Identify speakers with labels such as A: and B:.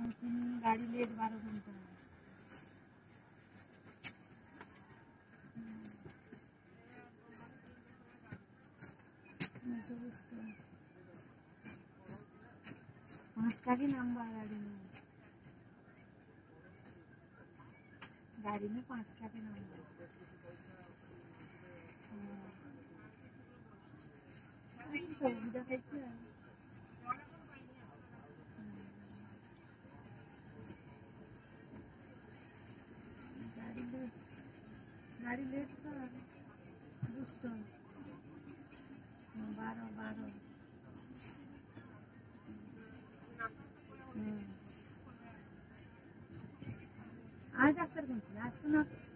A: गाड़ी लेट 12 घंटा पाँचटा की नंबर गाड़ी में 5टा के नंबर सुविधा खाई गाड़ी लेट कर बुझतो 12 आज डाक्टर आज तो ना